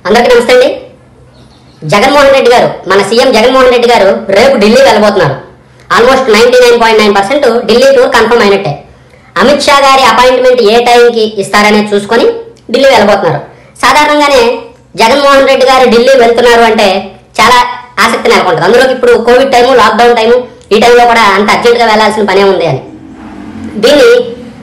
అందరికీ నమస్తే అండి. జగన్మోహన్ రెడ్డి గారు, మన సీఎం జగన్మోహన్ రెడ్డి గారు రేపు ఢిల్లీ వెళ్ళబోతున్నారు. ఆల్మోస్ట్ 99.9% ఢిల్లీ టూర్ కన్ఫర్మ్ అయినట్టే. అమిత్ షా గారి అపాయింట్మెంట్ ఏ టైంకి ఇస్తారనేది చూసుకొని ఢిల్లీ వెళ్ళబోతున్నారు. సాధారణంగానే జగన్మోహన్ రెడ్డి గారు ఢిల్లీ వెళ్తున్నారు అంటే చాలా ఆసక్తి నెలకొంటుంది. అందులోకి ఇప్పుడు కోవిడ్ టైము, లాక్డౌన్ టైము, ఈ టైంలో కూడా అంత అర్జెంట్గా వెళ్లాల్సిన పనే ఉంది అని. దీన్ని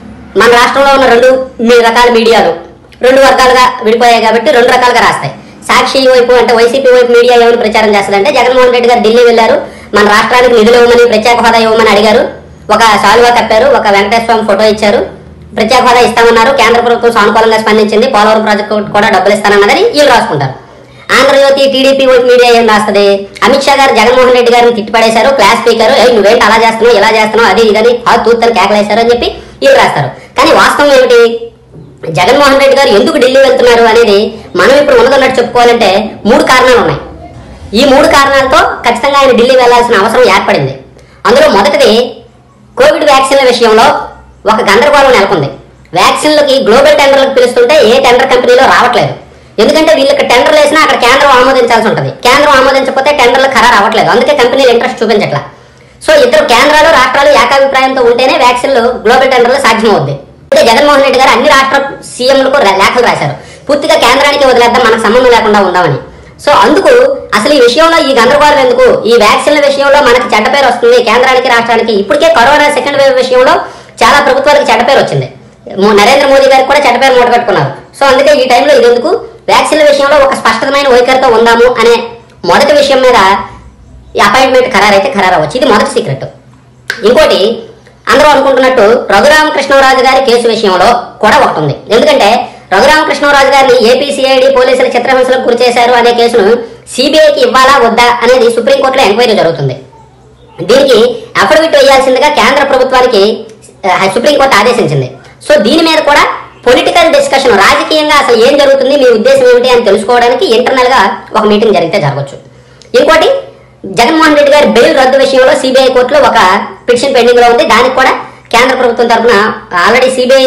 మన రాష్ట్రంలో ఉన్న రెండు రకాల మీడియాలు రెండు వర్గాలుగా విడిపోయాయి కాబట్టి రెండు రకాలుగా రాస్తాయి. సాక్షి వైపు అంటే వైసీపీ వైపు మీడియా ఏమని ప్రచారం చేస్తుందంటే జగన్మోహన్ రెడ్డి గారు ఢిల్లీ వెళ్లారు, మన రాష్ట్రానికి నిధులు ఇవ్వమని, ప్రత్యేక హోదా ఇవ్వమని అడిగారు, ఒక సాల్వా కప్పారు, ఒక వెంకటేశ్వర స్వామి ఫోటో ఇచ్చారు, ప్రత్యేక హోదా ఇస్తామన్నారు, కేంద్ర ప్రభుత్వం సానుకూలంగా స్పందించింది, పోలవరం ప్రాజెక్టు కూడా డబ్బులు ఇస్తానన్నదని వీళ్ళు రాసుకుంటారు. ఆంధ్రజ్యోతి టీడీపీ వైపు మీడియా ఏం రాస్తుంది, అమిత్ షా గారు జగన్మోహన్ రెడ్డి గారిని తిట్టిపడేశారు, క్లాస్ స్పీకర్ నువ్వేంటి అలా చేస్తున్నావు, ఇలా చేస్తున్నావు, అది ఇదని తూర్తని కేకలేశారు అని చెప్పి వీళ్ళు రాస్తారు. కానీ వాస్తవం ఏమిటి, జగన్మోహన్ రెడ్డి గారు ఎందుకు ఢిల్లీ వెళ్తున్నారు అనేది మనం ఇప్పుడు ఉన్నదన్నట్టు చెప్పుకోవాలంటే 3 కారణాలు ఉన్నాయి. ఈ 3 కారణాలతో ఖచ్చితంగా ఆయన ఢిల్లీ వెళ్లాల్సిన అవసరం ఏర్పడింది. అందులో మొదటిది, కోవిడ్ వ్యాక్సిన్ల విషయంలో ఒక గందరగోళం నెలకొంది. వ్యాక్సిన్లకి గ్లోబల్ టెండర్లకు పిలుస్తుంటే ఏ టెండర్ కంపెనీలో రావట్లేదు. ఎందుకంటే వీళ్ళకి టెండర్లు వేసినా అక్కడ కేంద్రం ఆమోదించాల్సి ఉంటుంది. కేంద్రం ఆమోదించకపోతే టెండర్లు ఖరారు అవ్వట్లేదు. అందుకే కంపెనీలు ఇంట్రెస్ట్ చూపించట్లా. సో ఇద్దరు కేంద్రాలు రాష్ట్రాలు ఏకాభిప్రాయంతో ఉంటేనే వ్యాక్సిన్లు గ్లోబల్ టెండర్లు సాధ్యమవుద్ది. అయితే జగన్మోహన్ రెడ్డి గారు అన్ని రాష్ట్ర సీఎంలకు లేఖలు రాశారు, పూర్తిగా కేంద్రానికి వదిలేద్దాం, మనకు సంబంధం లేకుండా ఉందామని. సో అందుకు అసలు ఈ విషయంలో ఈ గందరగోళం ఎందుకు, ఈ వ్యాక్సిన్ల విషయంలో మనకి చెడ్డ పేరు వస్తుంది కేంద్రానికి రాష్ట్రానికి. ఇప్పటికే కరోనా సెకండ్ వేవ్ విషయంలో చాలా ప్రభుత్వాలకు చెడ్డ పేరు వచ్చింది, నరేంద్ర మోదీ గారికి కూడా చెడ్డ పేరు మూటగట్టుకున్నారు. సో అందుకే ఈ టైంలో ఇది ఎందుకు, వ్యాక్సిన్ల విషయంలో ఒక స్పష్టమైన వైఖరితో ఉందాము అనే మొదటి విషయం మీద ఈ అపాయింట్మెంట్ ఖరారైతే ఖరారవచ్చు. ఇది మొదటి సీక్రెట్. ఇంకోటి, అందరూ అనుకుంటున్నట్టు రఘురామకృష్ణరాజు గారి కేసు విషయంలో కూడా ఒకటి ఉంది. ఎందుకంటే రఘురామకృష్ణరాజు గారిని ఏపీసీఐడి పోలీసులు చిత్రహింసలకు గురి చేశారు అనే కేసును సిబిఐకి ఇవ్వాలా వద్దా అనేది సుప్రీంకోర్టులో ఎంక్వైరీ జరుగుతుంది. దీనికి అఫిడవిట్ వేయాల్సిందిగా కేంద్ర ప్రభుత్వానికి సుప్రీంకోర్టు ఆదేశించింది. సో దీని మీద కూడా పొలిటికల్ డిస్కషన్, రాజకీయంగా అసలు ఏం జరుగుతుంది, మీ ఉద్దేశం ఏమిటి అని తెలుసుకోవడానికి ఇంటర్నల్ గా ఒక మీటింగ్ జరిగితే జరగవచ్చు. ఇంకోటి, జగన్మోహన్ రెడ్డి గారి బెయిల్ రద్దు విషయంలో సిబిఐ కోర్టులో ఒక పిటిషన్ పెండింగ్ లో ఉంది. దానికి కూడా కేంద్ర ప్రభుత్వం తరఫున ఆల్రెడీ సిబిఐ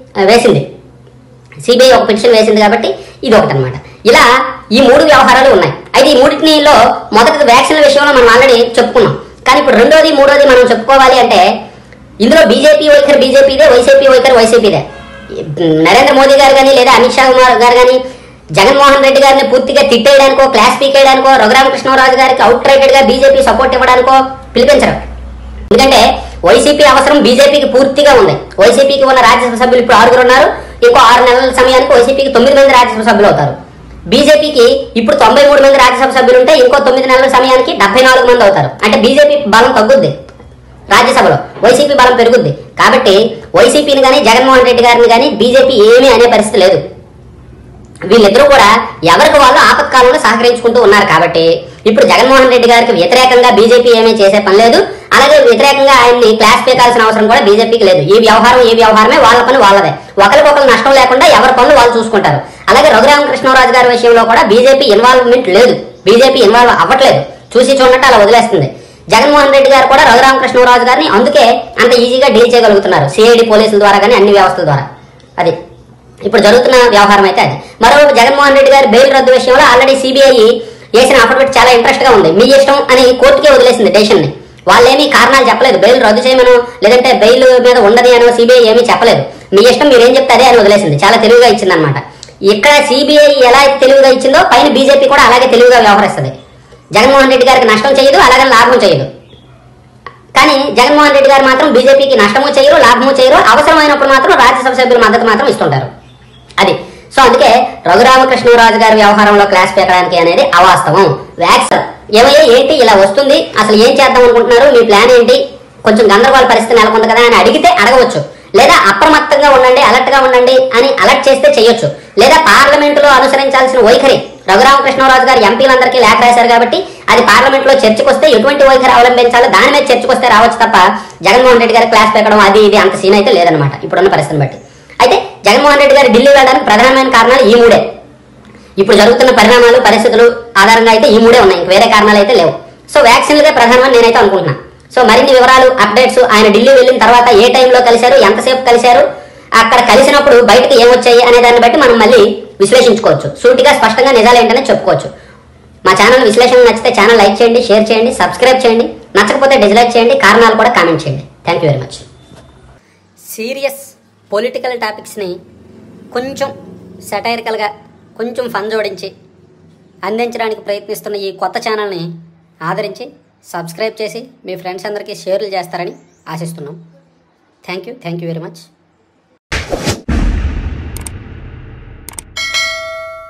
ఒక పిటిషన్ వేసింది కాబట్టి ఇది ఒకటి అనమాట. ఇలా ఈ 3 వ్యవహారాలు ఉన్నాయి. అయితే ఈ మూడింటిలో మొదటిది వ్యాక్సిన్ల విషయంలో మనం ఆల్రెడీ చెప్పుకున్నాం. కానీ ఇప్పుడు రెండోది మూడోది మనం చెప్పుకోవాలి అంటే ఇందులో బీజేపీ వైఖరి బీజేపీదే, వైసీపీ వైఖరి వైసీపీదే. నరేంద్ర మోదీ గారు కానీ లేదా అమిత్ షా గారు కానీ జగన్మోహన్ రెడ్డి గారిని పూర్తిగా తిట్టేయడానికో, క్లాస్ పీకేయడానికో, రఘురామకృష్ణరాజు గారికి అవుట్ రైటెడ్ గా బీజేపీ సపోర్ట్ ఇవ్వడానికో పిలిపించరు. ఎందుకంటే వైసీపీ అవసరం బీజేపీకి పూర్తిగా ఉంది. వైసీపీకి ఉన్న రాజ్యసభ సభ్యులు ఇప్పుడు 6 ఉన్నారు. ఇంకో 6 నెలల సమయానికి వైసీపీకి 9 మంది రాజ్యసభ సభ్యులు అవుతారు. బీజేపీకి ఇప్పుడు 93 మంది రాజ్యసభ సభ్యులు ఉంటే ఇంకో 9 నెలల సమయానికి 74 మంది అవుతారు. అంటే బీజేపీ బలం తగ్గుద్ది రాజ్యసభలో, వైసీపీ బలం పెరుగుద్ది. కాబట్టి వైసీపీని కానీ జగన్మోహన్ రెడ్డి గారిని కానీ బీజేపీ ఏమీ అనే పరిస్థితి లేదు. వీళ్ళిద్దరూ కూడా ఎవరికి వాళ్ళు ఆపత్కాలంలో సహకరించుకుంటూ ఉన్నారు. కాబట్టి ఇప్పుడు జగన్మోహన్ రెడ్డి గారికి వ్యతిరేకంగా బీజేపీ ఏమీ చేసే పని లేదు. అలాగే వ్యతిరేకంగా ఆయన్ని క్లాస్ పీకాల్సిన అవసరం కూడా బీజేపీకి లేదు. ఈ వ్యవహారమే వాళ్ళ పని వాళ్ళదే. ఒకరికొకరు నష్టం లేకుండా ఎవరి పనులు వాళ్ళు చూసుకుంటారు. అలాగే రఘురామకృష్ణరాజు గారి విషయంలో కూడా బీజేపీ ఇన్వాల్వ్మెంట్ లేదు, బీజేపీ ఇన్వాల్వ్ అవ్వట్లేదు, చూసి చూడనట్టు అలా వదిలేస్తుంది. జగన్మోహన్ రెడ్డి గారు కూడా రఘురామకృష్ణరాజు గారిని అందుకే అంత ఈజీగా డీల్ చేయగలుగుతున్నారు, సిఐడి పోలీసుల ద్వారా కానీ అన్ని వ్యవస్థల ద్వారా. అది ఇప్పుడు జరుగుతున్న వ్యవహారం అయితే అది. మరోవైపు జగన్మోహన్ రెడ్డి గారి బెయిల్ రద్దు విషయంలో ఆల్రెడీ సిబిఐ వేసిన అఫిడవిట్ చాలా ఇంట్రెస్ట్ గా ఉంది. మీ ఇష్టం అని కోర్టుకే వదిలేసింది డెసిషన్ ని. వాళ్ళేమీ కారణాలు చెప్పలేదు, బెయిల్ రద్దు చేయమనో లేదంటే బెయిల్ మీద ఉండదు అనో సిబిఐ ఏమీ చెప్పలేదు. మీ ఇష్టం, మీరేం చెప్తే అదే అని వదిలేసింది. చాలా తెలివిగా ఇచ్చింది అనమాట. ఇక్కడ సిబిఐ ఎలా తెలివిగా ఇచ్చిందో పైన బీజేపీ కూడా అలాగే తెలివిగా వ్యవహరిస్తుంది. జగన్మోహన్ రెడ్డి గారికి నష్టం చేయదు, అలాగే లాభం చేయదు. కానీ జగన్మోహన్ రెడ్డి గారు మాత్రం బీజేపీకి నష్టము చేయరు, లాభము చేయరు. అవసరమైనప్పుడు మాత్రం రాజ్యసభ సభ్యుల మద్దతు మాత్రం ఇస్తుంటారు. అది. సో అందుకే రఘురామకృష్ణరాజు గారి వ్యవహారంలో క్లాస్ పీకడానికి అనేది అవాస్తవం. వ్యాక్సిన్ ఏమయ్యా ఏంటి ఇలా వస్తుంది, అసలు ఏం చేద్దాం అనుకుంటున్నారు, మీ ప్లాన్ ఏంటి, కొంచెం గందరగోళ పరిస్థితి నెలకొంది కదా అని అడిగితే అడగవచ్చు. లేదా అప్రమత్తంగా ఉండండి, అలర్ట్ గా ఉండండి అని అలర్ట్ చేస్తే చేయొచ్చు. లేదా పార్లమెంటులో అనుసరించాల్సిన వైఖరి, రఘురామకృష్ణరాజు గారు ఎంపీలందరికీ లేఖ రాశారు కాబట్టి అది పార్లమెంట్ లో చర్చకు వస్తే ఎటువంటి వైఖరి అవలంబించాలో దాని మీద చర్చకు వస్తే రావచ్చు తప్ప జగన్మోహన్ రెడ్డి గారి క్లాస్ పెట్టడం అది ఇది అంత సీన్ అయితే లేదనమాట ఇప్పుడున్న పరిస్థితిని బట్టి. అయితే జగన్మోహన్ రెడ్డి గారు ఢిల్లీ వెళ్ళడానికి ప్రధానమైన కారణాలు ఈ 3. ఇప్పుడు జరుగుతున్న పరిణామాలు, పరిస్థితులు ఆధారంగా అయితే ఈ 3 ఉన్నాయి, ఇంక వేరే కారణాలు అయితే లేవు. సో వ్యాక్సిన్లదే ప్రధానమని నేనైతే అనుకుంటున్నాను. సో మరిన్ని వివరాలు, అప్డేట్స్, ఆయన ఢిల్లీ వెళ్ళిన తర్వాత ఏ టైంలో కలిశారు, ఎంతసేపు కలిశారు, అక్కడ కలిసినప్పుడు బయటకు ఏమొచ్చాయి అనే దాన్ని బట్టి మనం మళ్ళీ విశ్లేషించుకోవచ్చు. సూటిగా స్పష్టంగా నిజాలు ఏంటనే చెప్పుకోవచ్చు. మా ఛానల్ విశ్లేషణ నచ్చితే ఛానల్ లైక్ చేయండి, షేర్ చేయండి, సబ్స్క్రైబ్ చేయండి. నచ్చకపోతే డిస్లైక్ చేయండి. కారణాలు కూడా కామెంట్ చేయండి. Thank you very much. Serious political టాపిక్స్ని కొంచెం సెటైరికల్గా కొంచెం ఫన్ జోడించి అందించడానికి ప్రయత్నిస్తున్న ఈ కొత్త ఛానల్ని ఆదరించి సబ్స్క్రైబ్ చేసి మీ ఫ్రెండ్స్ అందరికీ షేర్లు చేస్తారని ఆశిస్తున్నాం. Thank you very much.